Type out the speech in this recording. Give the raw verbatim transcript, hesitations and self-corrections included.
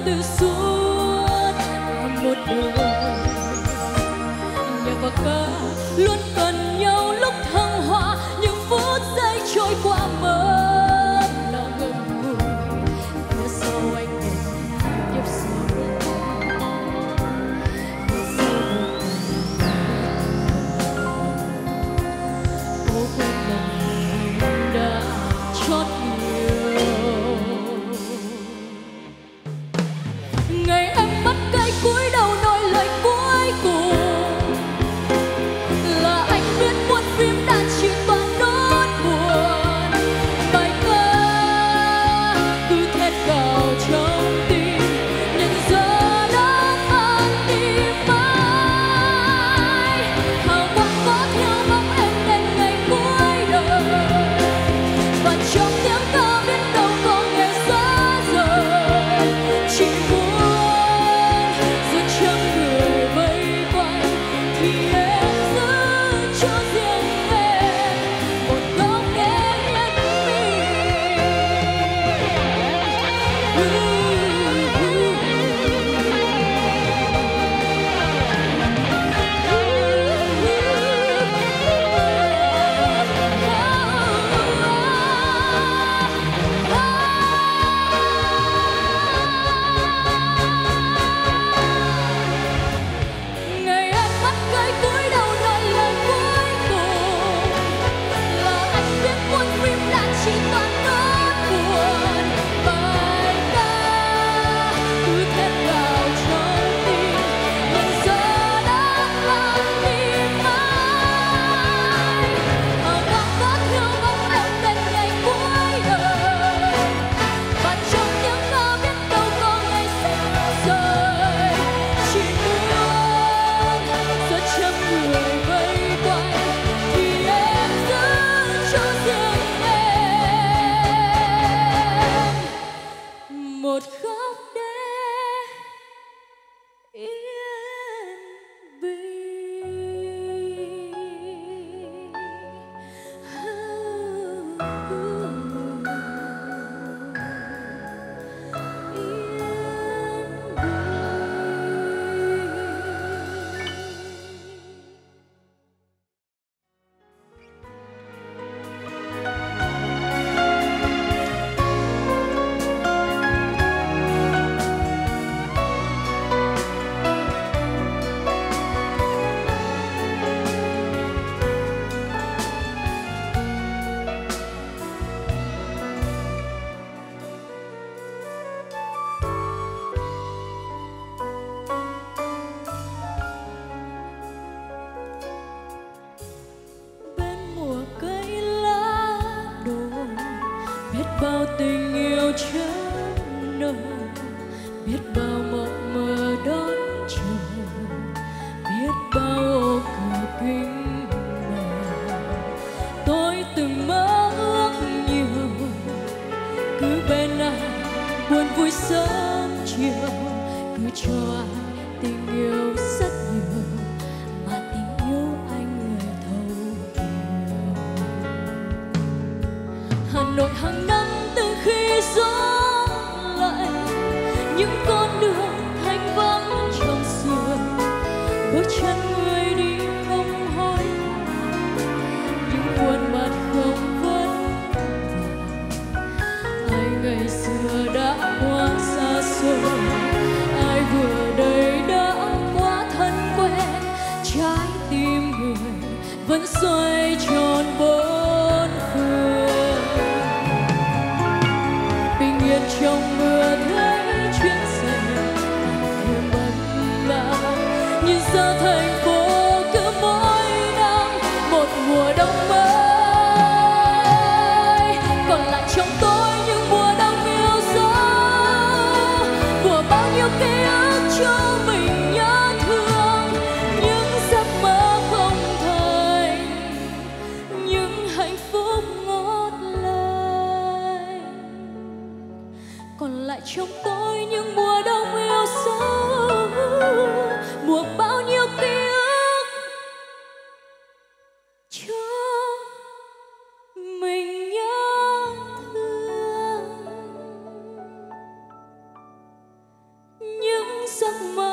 từ suốt một đời. Nhạc và ca luôn cần nhau lúc thăng hoa, những phút giây trôi qua mất là ngậm ngùi. Phía sau anh đến kiếp sau, phía sau cố quên lòng anh đã chót yêu. Ngày em bắt cây cúi đầu nói lời cuối cùng là anh biết muôn phim đã chỉ toàn nốt buồn. Bài ca cứ thét gào trong tim, nhưng giờ đã tan đi mãi. Hào quang có theo bóng em đến ngày cuối đời, và trong tiếng ca biết đâu có nghe xa rời. Chỉ muốn giữ chân người vây quanh thì em giữ cho riêng em một góc đẹp nhất Ngày em bắt cây cúi đầu nói lời cuối cùng là anh biết muôn phim đã chỉ toàn nốt buồn. Bài ca cứ thét gào trong tim, nhưng giờ đã tan đi mãi. Hào quang có theo bóng em đến ngày cuối đời, và trong tiếng ca biết đâu có ngày xa rời. Chỉ muốn giữa trăm người vây quanh thì em giữ cho riêng em một góc để yên bên mùa cây lá đổ, biết bao tình yêu chớm nở, biết bao mộng mơ đón chờ, biết bao ô cửa kính mở. Tôi từng mơ ước nhiều, cứ bên ai buồn vui sớm chiều, cứ cho ai tình yêu rất nhiều, mà tình yêu anh người thấu hiểu. Hà Nội hàng năm từ khi gió lạnh, những con đường thanh vắng trong sương, bước chân người đi không hối hả, những khuôn mặt không vấn vờ. Ai ngày xưa đã quá xa xôi, ai vừa đây đã quá thân quen. Trái tim người vẫn xoay tròn bốn phương, bình yên trong mưa thấy chuyến xe thêm bấn vàng. Nhìn xa thành phố cứ mỗi năm một mùa đông mới, còn lại trong tôi những mùa đông yêu dấu, của bao nhiêu ký ức cho mình nhớ thương. Những giấc mơ không thành, những hạnh phúc ngọt lành, còn lại trong tôi những mùa đông yêu dấu, mùa bao nhiêu ký ức cho mình nhớ thương. giấc mơ